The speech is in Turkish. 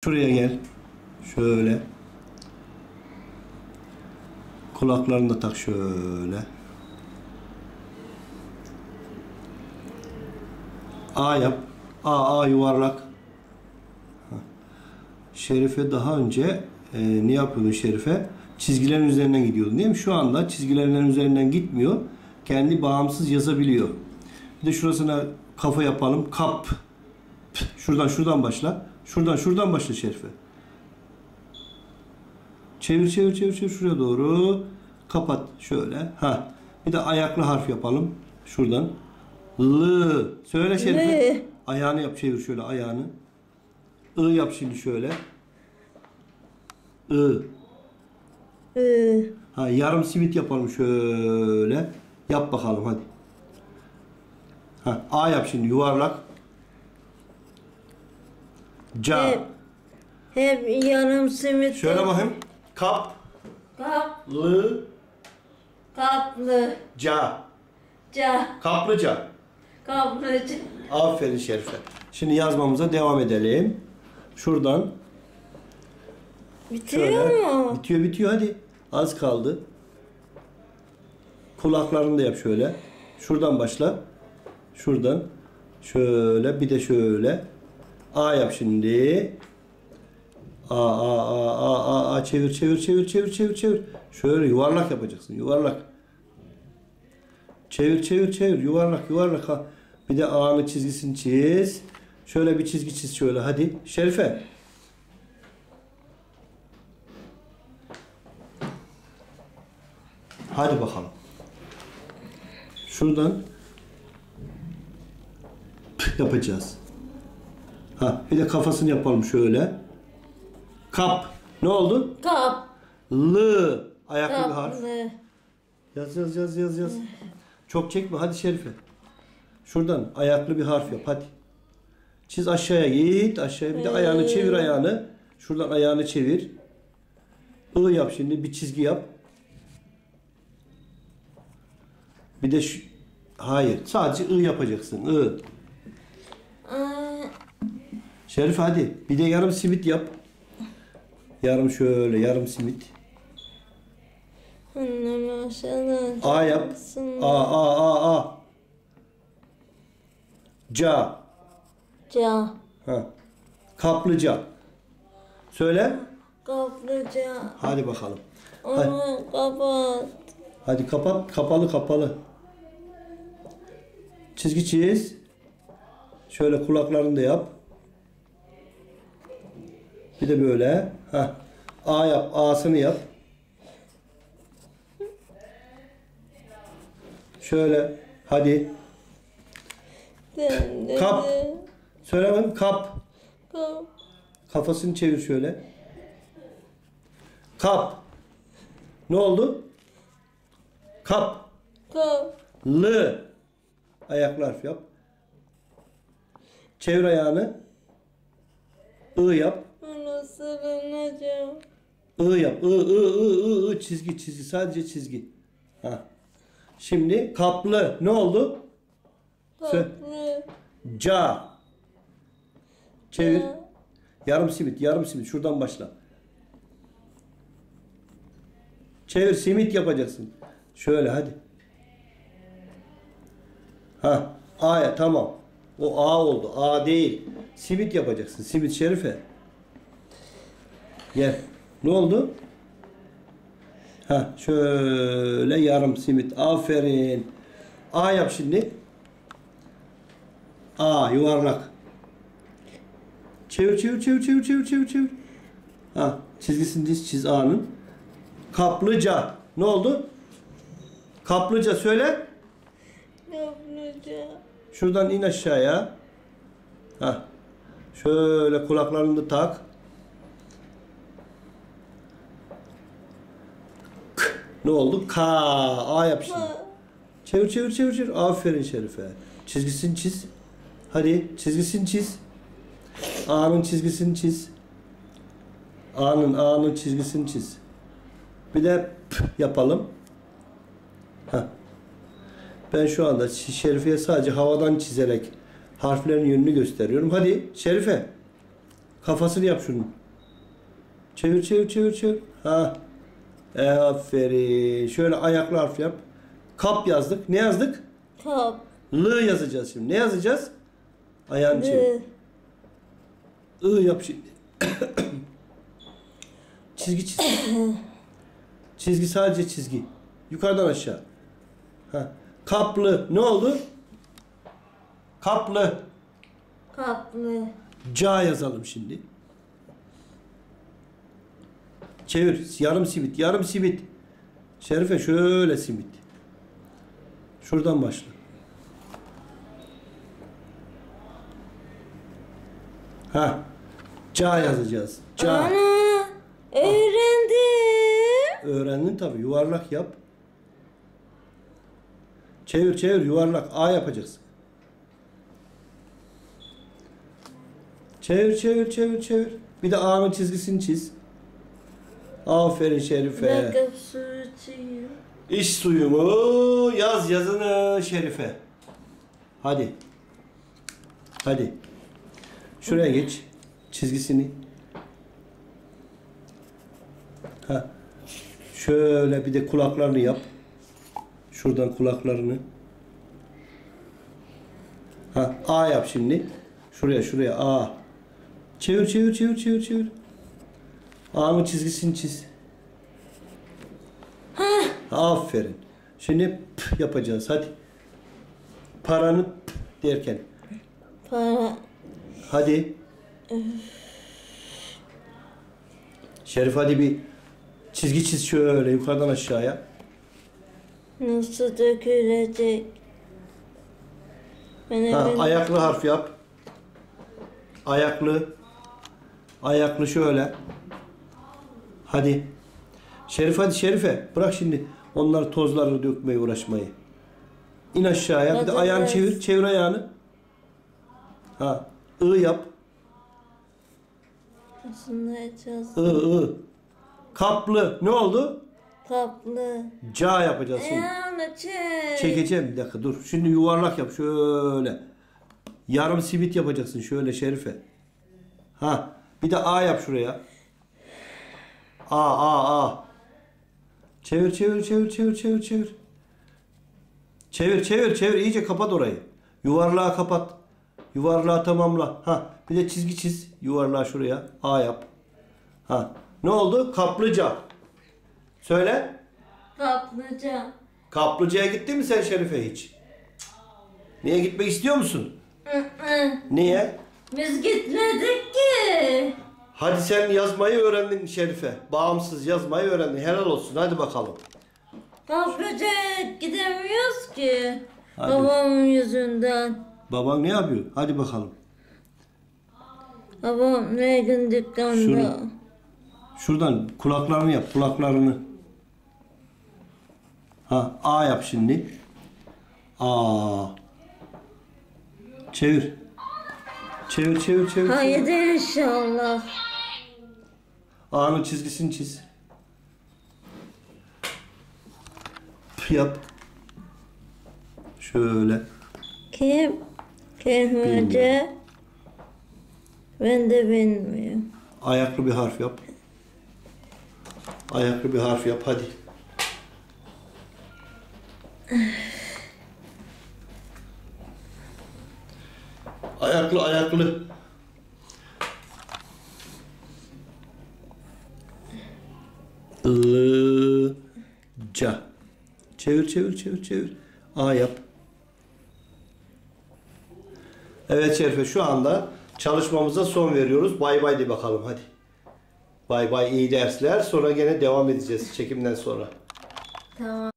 Şuraya gel. Şöyle. Kulaklarını da tak şöyle. A yap. A yuvarlak. Şerife daha önce ne yapıyordun Şerife? Çizgilerin üzerinden gidiyordun değil mi? Şu anda çizgilerin üzerinden gitmiyor. Kendi bağımsız yazabiliyor. Bir de şurasına kafa yapalım. Kap. Şuradan başla. Şuradan başla Şerife. Çevir şuraya doğru. Kapat şöyle. Ha. Bir de ayaklı harf yapalım. Şuradan. L. Söyle Şerife. Ayağını yap, çevir şöyle ayağını. I yap şimdi şöyle. I. Ha, yarım simit yapalım şöyle. Yap bakalım hadi. Ha, A yap şimdi yuvarlak. Ca. Hep yarım simit. Şöyle bakayım. Kap. Lı. Kaplı. Ca. Ca. Kaplıca. Kaplıca. Aferin Şerife. Şimdi yazmamıza devam edelim. Şuradan. Bitiyor Şöyle. mu? Bitiyor hadi. Az kaldı. Kulaklarını da yap şöyle. Şuradan başla. Şuradan. Şöyle bir de şöyle. A yap şimdi. A çevir. Şöyle yuvarlak yapacaksın. Yuvarlak. Çevir. Yuvarlak. Ha. Bir de A'nın çizgisini çiz. Şöyle bir çizgi çiz şöyle hadi. Şerife. Hadi bakalım. Şuradan yapacağız. Ha, bir de kafasını yapalım şöyle. Kap. Ne oldu? Kap. L. Ayaklı bir harf. Kaplı. Yaz. Çok çekme. Hadi Şerife. Şuradan ayaklı bir harf yap. Hadi. Çiz aşağıya git. Aşağıya bir de ayağını çevir ayağını. Şuradan ayağını çevir. I yap şimdi. Bir çizgi yap. Bir de şu... Hayır. Sadece I yapacaksın. I. Şerif hadi. Bir de yarım simit yap. Yarım şöyle. Yarım simit. Annem aşağıdan. A yap. A. Ca. Ca. Ha. Kaplıca. Söyle. Kaplıca. Hadi bakalım. Hadi. Onu kapat. Hadi kapat. Kapalı. Çizgi çiz. Şöyle kulaklarını da yap. Bir de böyle. Ha. A yap. A'sını yap. Şöyle. Hadi. Kap. Söylemem. Kap. Kap. Kafasını çevir şöyle. Kap. Ne oldu? Kap. Kap. L. Ayaklı harf yap. Çevir ayağını. I yap. Nasıl anlayacağım? I yap. I. Çizgi. Sadece çizgi. Ha. Şimdi kaplı. Ne oldu? Kaplı. Ca. Çevir. Yarım simit. Şuradan başla. Çevir. Simit yapacaksın. Şöyle hadi. Ha. A'ya tamam. O A oldu. A değil. Simit yapacaksın. Simit Şerife. Gel. Ne oldu? Ha, şöyle yarım simit. Aferin. A yap şimdi. A yuvarlak. Çevir. Ha, çizgisini çiz A'nın. Kaplıca. Ne oldu? Kaplıca söyle. Kaplıca. Şuradan in aşağıya. Ha. Şöyle kulaklarını da tak. Ne oldu? K. A yap şimdi. Çevir. Aferin Şerife. Çizgisini çiz. Hadi çizgisini çiz. A'nın çizgisini çiz. A'nın çizgisini çiz. Bir de P yapalım. Heh. Ben şu anda Şerife'ye sadece havadan çizerek harflerin yönünü gösteriyorum. Hadi Şerife. Kafasını yap şunun. Çevir çevir çevir çevir. Ha. Aferin. Şöyle ayaklı harf yap. Kap yazdık. Ne yazdık? Kap. L yazacağız şimdi. Ne yazacağız? Ayağını çevir. I yap şimdi. Çizgi çizgi. Çizgi, sadece çizgi. Yukarıdan aşağı. Ha. Kaplı. Ne oldu? Kaplı. Kaplı. Ca yazalım şimdi. Çevir. Yarım simit. Yarım simit. Şerife şöyle simit. Şuradan başla. Ha. Ca yazacağız. Ca. Ana. Öğrendim. Öğrendin tabii. Yuvarlak yap. Çevir çevir. Yuvarlak. A yapacaksın. Çevir çevir çevir çevir. Bir de A'nın çizgisini çiz. Aferin Şerife. Dakika su içeyim. İç suyumu yaz yazını Şerife. Hadi. Hadi. Şuraya geç. Çizgisini. Ha. Şöyle bir de kulaklarını yap. Şuradan kulaklarını. Ha. A yap şimdi. Şuraya şuraya A. Çevir çevir çevir çevir çevir. A'nın çizgisini çiz. Aferin. Şimdi p yapacağız. Hadi. Paranı p derken. Para. Hadi. Şerif hadi bir çizgi çiz şöyle yukarıdan aşağıya. Nasıl dökülecek? Ben Ha, emin- ayaklı harf yap. Ayaklı. Ayaklı şöyle. Hadi. Şerif hadi Şerife. Bırak şimdi onlar tozlarını dökmeye uğraşmayı. İn aşağıya. Bir de Hadi ayağını biraz. çevir. Çevir ayağını. Ha. I yap. Nasıl yapacağız? I. Kaplı. Ne oldu? Kaplı. Ca yapacağız şimdi. Ayağını çek. Çekeceğim bir dakika dur. Şimdi yuvarlak yap şöyle. Yarım simit yapacaksın şöyle Şerife. Ha. Bir de A yap şuraya. A. Çevir çevir çevir çevir çevir çevir. Çevir çevir çevir iyice kapat orayı. Yuvarlağı kapat. Yuvarlağı tamamla. Ha. Bir de çizgi çiz. Yuvarlağı şuraya. A yap. Ha. Ne oldu? Kaplıca. Söyle. Kaplıca. Kaplıca'ya gittin mi sen Şerife hiç? Niye gitmek istiyor musun? Niye? Biz gitmedik ki. Hadi sen yazmayı öğrendin Şerife. Bağımsız yazmayı öğrendin. Helal olsun. Hadi bakalım. Kaplıca'ya gidemiyoruz ki. Hadi. Babamın yüzünden. Baban ne yapıyor? Hadi bakalım. Babam ne gün dükkanda. Şunu. Şuradan kulaklarını yap. Kulaklarını. Ha, A yap şimdi. A. Çevir. Çevir çevir çevir. Haydi inşallah. A'nın çizgisini çiz. P yap. Şöyle. Kim? Kelmece. Ben de bilmiyorum. Ayaklı bir harf yap. Ayaklı bir harf yap hadi. Ayaklı ayaklı. Ca. Çevir çevir çevir çevir. A yap. Evet Şerife şu anda çalışmamıza son veriyoruz. Bay bay de bakalım hadi. Bay bay iyi dersler. Sonra gene devam edeceğiz çekimden sonra. Tamam.